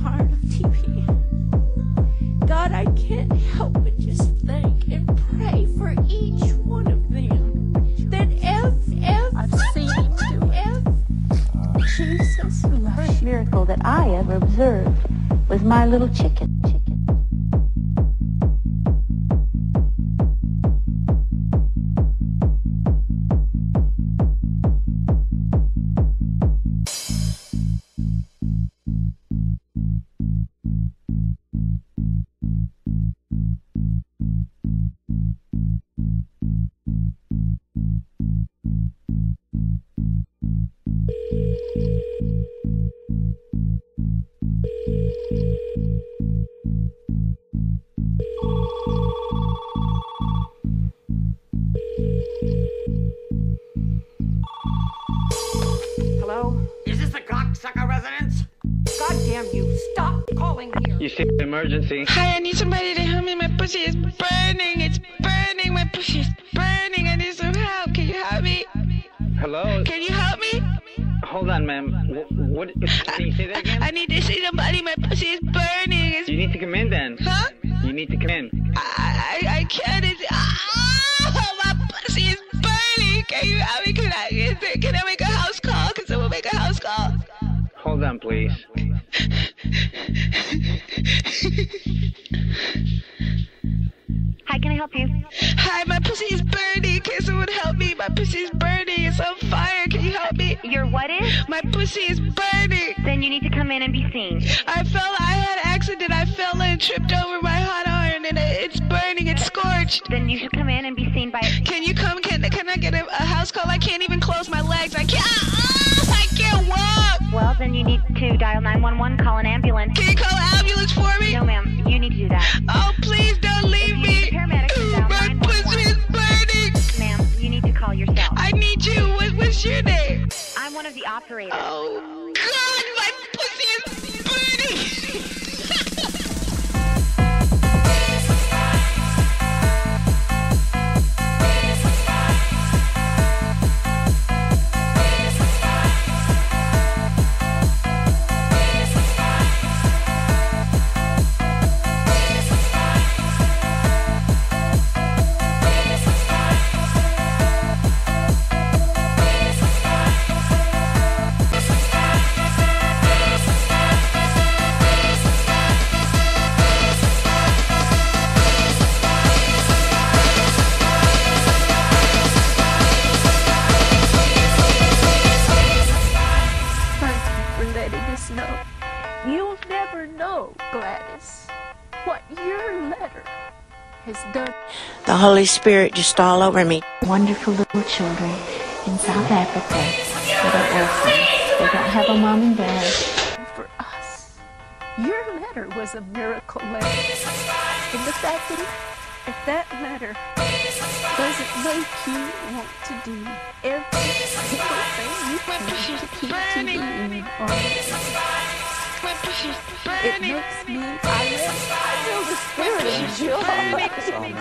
heart of TV. God, I can't help but just think and pray for each one of them. That I've seen him do it. Jesus, the first miracle that I ever observed was my little chicken. Hello? Is this the cocksucker residence? God damn you, stop calling here. You see the emergency. Hi, I need somebody to help me. My pussy is burning. It's burning. My pussy is burning. I need some help. Can you help me? Hello? Can you help me? Hold on, ma'am. What can you say that again? I need to see somebody. My pussy is burning. You need to come in then. Huh? You need to come in. I can't. My pussy is burning. Can you help me? Can I make a house call? Can someone make a house call? Hold on, please. Hi, can I help you? Hi, my pussy is burning. Can someone help me? My pussy is burning. It's on fire. Can you help me? Your what is? My pussy is burning. Then you need to come in and be seen. I had an accident. I fell and tripped over my hot iron and it's burning. It's scorched. Then you should come in and be seen by... Can you come? Can I get a house call? I can't even close my legs. I can't walk. Well, then you need to dial 911, call an ambulance. Can you call an ambulance for me? No, ma'am. You need to do that. Oh, please don't leave me. Paramedics dial My 911. pussy is burning. Ma'am, you need to call yourself. I need you. What's your name? I'm one of the operators. Oh, God, my pussy is burning. know. You'll never know, Gladys, what your letter has done. The Holy Spirit just all over me. Wonderful little children in South Africa that are orphans. They don't have a mom and dad. For us, your letter was a miracle letter. And the fact that if that letter doesn't make you want to do every single thing you can to keep TV on, it makes me, I feel the spirit of joy.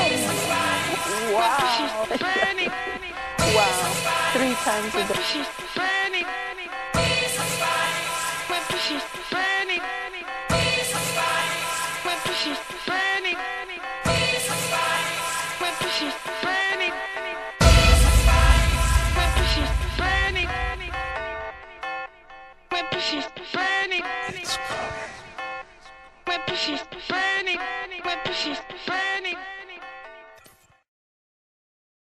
Wow. Wow. 3 times a day. It's burning.